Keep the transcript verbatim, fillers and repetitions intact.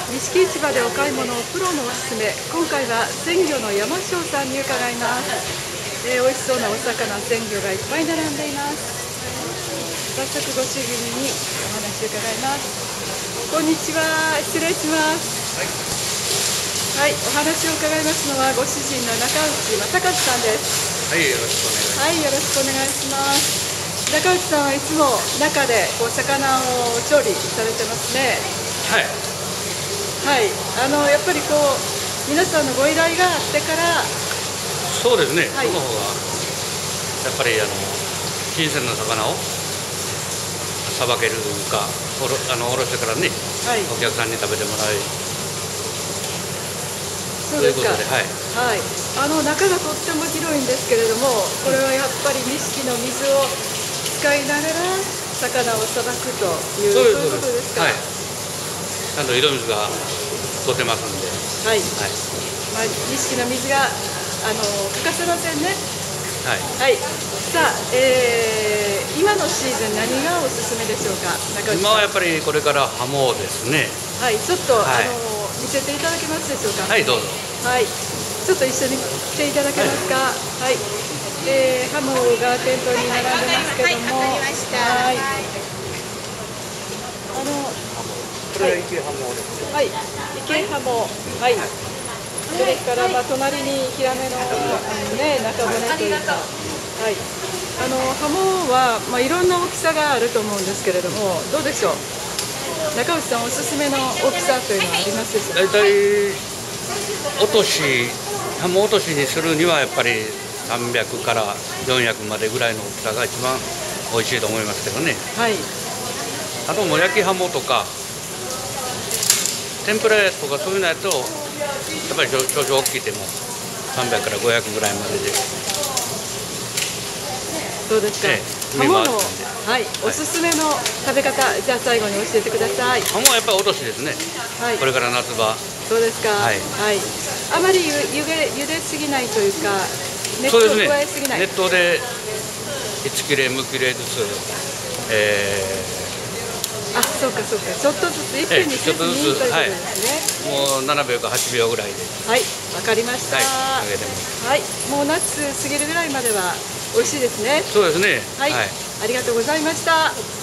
錦市場でお買い物をプロのおすすめ。今回は鮮魚の山椒さんに伺います。えー、美味しそうなお魚、鮮魚がいっぱい並んでいます。早速ご主人にお話を伺います。こんにちは、失礼します。はい、はい、お話を伺いますのはご主人の中内正和さんです。 はい、よろしくお願いします。 はい、よろしくお願いします。中内さんはいつも中でこう魚を調理されてますね。 はい。 はい、あのやっぱりこう皆さんのご依頼があってから。 そうですね。 はい、 その方がやっぱりあの新鮮な魚をさばけるか、おろあのおろしてからね、はい、お客さんに食べてもらい。 そうですか。 ということで、はい。 はい。あの中がとっても広いんですけれども、これはやっぱり錦の水を使いながら魚をさばくというそういうことですか。はい。 ちゃんと井戸水が取ってますんで。 はい。はい。まあ錦の水があの欠かせませんね。はい。はい。さあ、えー、今のシーズン何がおすすめでしょうか。中内さん。 今はやっぱりこれからハモですね。 はい。ちょっと、はい、あの見せていただけますでしょうか。 はい、どうぞ。 はい。ちょっと一緒に来ていただけますか。はい。はい、えー、ハモが店頭に並んでますけども。はい。はい。あの。 これは池ハモです。 はい。池ハモ。はい。それから、まあ、隣にヒラメの、あのね、中骨というか。はい。あのハモは、まあ、いろんな大きさがあると思うんですけれども、どうでしょう。中内さんおすすめの大きさというのはありますでしょうか。 大体落とし、ハモ落としにするにはやっぱりさんびゃくからよんひゃくまでぐらいの大きさが一番美味しいと思いますけどね。はい。あともう焼きハモとか天ぷらとかそういうのやとやっぱり少々大きいてもさんびゃくからごひゃくぐらいまでで。 そうですか。ハモの、はい、おすすめの食べ方、じゃあ最後に教えてください。 ハモはやっぱり落としですね。はい。これから夏場。 そうですか。はい。はい。あまりゆゆで茹ですぎないというか、熱湯を加えすぎない。 熱湯でいち切れむ切れずつ、えー、あ、そうかそうか。ちょっとずつ一気にせずにということですね。 もうななびょうかはちびょうぐらいで。 はい、わかりました。はい。はい。もう夏過ぎるぐらいまでは美味しいですね。 そうですね。 はい。ありがとうございました。